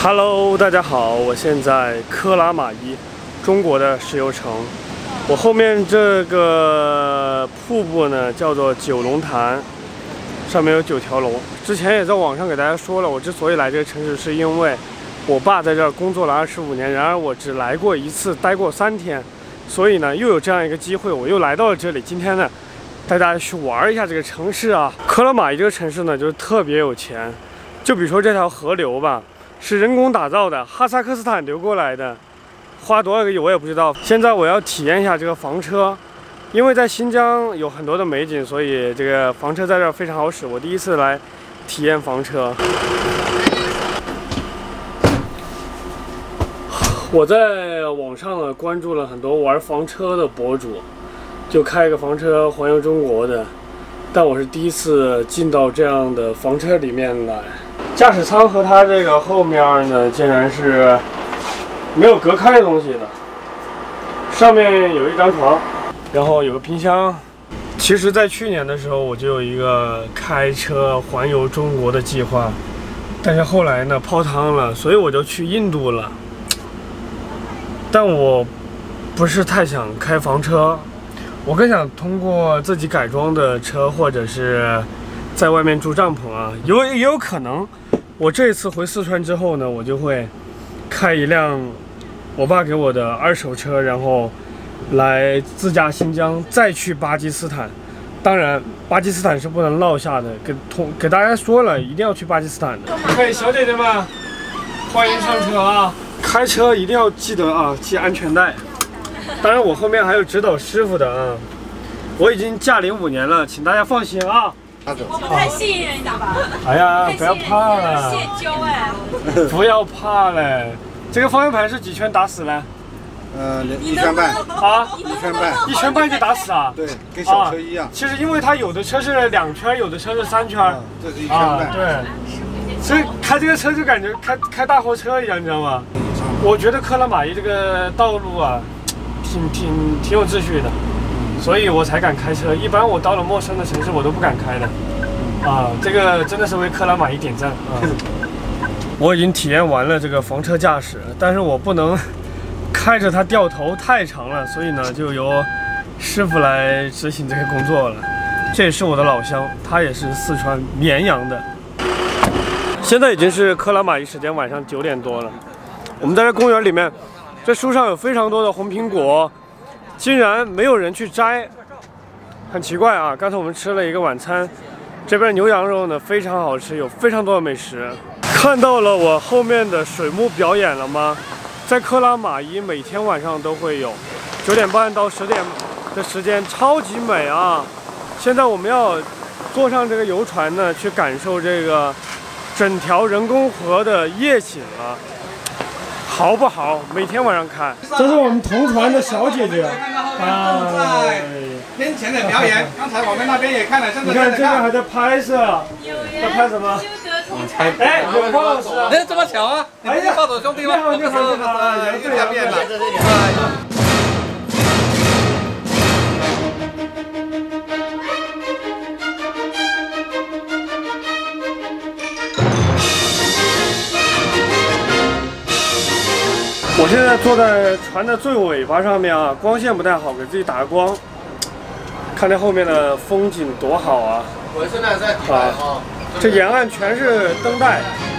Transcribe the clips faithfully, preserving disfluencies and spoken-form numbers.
Hello， 大家好，我现在克拉玛依，中国的石油城。我后面这个瀑布呢，叫做九龙潭，上面有九条龙。之前也在网上给大家说了，我之所以来这个城市，是因为我爸在这儿工作了二十五年，然而我只来过一次，待过三天，所以呢，又有这样一个机会，我又来到了这里。今天呢，带大家去玩一下这个城市啊。克拉玛依这个城市呢，就是特别有钱。就比如说这条河流吧。 是人工打造的，哈萨克斯坦流过来的，花多少个亿我也不知道。现在我要体验一下这个房车，因为在新疆有很多的美景，所以这个房车在这儿非常好使。我第一次来体验房车。我在网上呢关注了很多玩房车的博主，就开一个房车环游中国的，但我是第一次进到这样的房车里面来。 驾驶舱和它这个后面呢，竟然是没有隔开的东西的。上面有一张床，然后有个冰箱。其实，在去年的时候，我就有一个开车环游中国的计划，但是后来呢泡汤了，所以我就去印度了。但我不是太想开房车，我更想通过自己改装的车，或者是在外面住帐篷啊，有也有可能。 我这一次回四川之后呢，我就会开一辆我爸给我的二手车，然后来自驾新疆，再去巴基斯坦。当然，巴基斯坦是不能落下的，给同给大家说了，一定要去巴基斯坦的。嘿，小姐姐们，欢迎上车啊！开车一定要记得啊，系安全带。当然，我后面还有指导师傅的啊。我已经驾龄五年了，请大家放心啊。 我们太吸引人，你知道吧？ 哎呀，不要怕了， 谢娇哎， 不要怕嘞。这个方向盘是几圈打死呢？ 呃，一圈半啊， 一圈半， 一圈半就打死啊？ 对，跟小车一样。 其实因为它有的车是两圈，有的车是三圈， 这是一圈半。 对，所以开这个车就感觉开开大货车一样，你知道吗？我觉得克拉玛依这个道路啊，挺挺挺有秩序的。 所以我才敢开车，一般我到了陌生的城市我都不敢开的，啊，这个真的是为克拉玛依点赞啊！我已经体验完了这个房车驾驶，但是我不能开着它掉头太长了，所以呢就由师傅来执行这个工作了。这也是我的老乡，他也是四川绵阳的。现在已经是克拉玛依时间晚上九点多了，我们在这公园里面，这树上有非常多的红苹果。 竟然没有人去摘，很奇怪啊！刚才我们吃了一个晚餐，这边牛羊肉呢非常好吃，有非常多的美食。看到了我后面的水幕表演了吗？在克拉玛依每天晚上都会有，九点半到十点的时间，超级美啊！现在我们要坐上这个游船呢，去感受这个整条人工河的夜景啊！ 好不好？每天晚上看。这是我们同团的小姐姐。 哎，天前的表演，刚才我们那边也看了，现在你看这边还在拍摄，在拍什么？哎，有方老师。 哎，这么巧啊！哎呀，暴走兄弟吗？ 你好，你好，你好， 又见面了。 我现在坐在船的最尾巴上面啊，光线不太好，给自己打个光，看这后面的风景多好啊！ 我现在在底啊， 这沿岸全是灯带。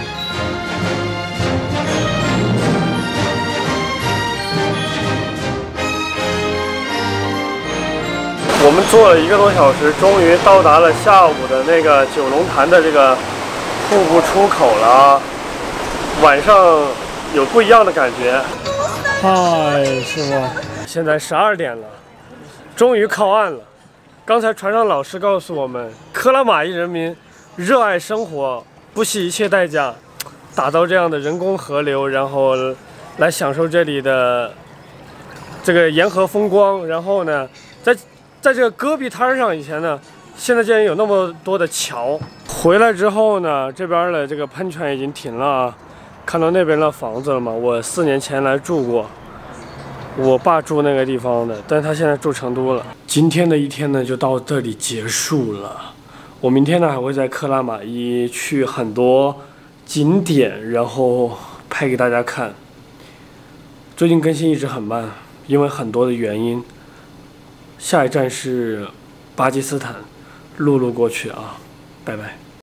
我们坐了一个多小时，终于到达了下午的那个九龙潭的这个瀑布出口了啊！晚上。 有不一样的感觉。嗨，师傅，现在十二点了，终于靠岸了。刚才船上老师告诉我们，克拉玛依人民热爱生活，不惜一切代价打造这样的人工河流，然后来享受这里的这个沿河风光。然后呢，在在这个戈壁滩上，以前呢，现在竟然有那么多的桥。回来之后呢，这边的这个喷泉已经停了啊。 看到那边的房子了吗？我四年前来住过，我爸住那个地方的，但是他现在住成都了。今天的一天呢，就到这里结束了。我明天呢还会在克拉玛依去很多景点，然后拍给大家看。最近更新一直很慢，因为很多的原因。下一站是巴基斯坦，陆路过去啊，拜拜。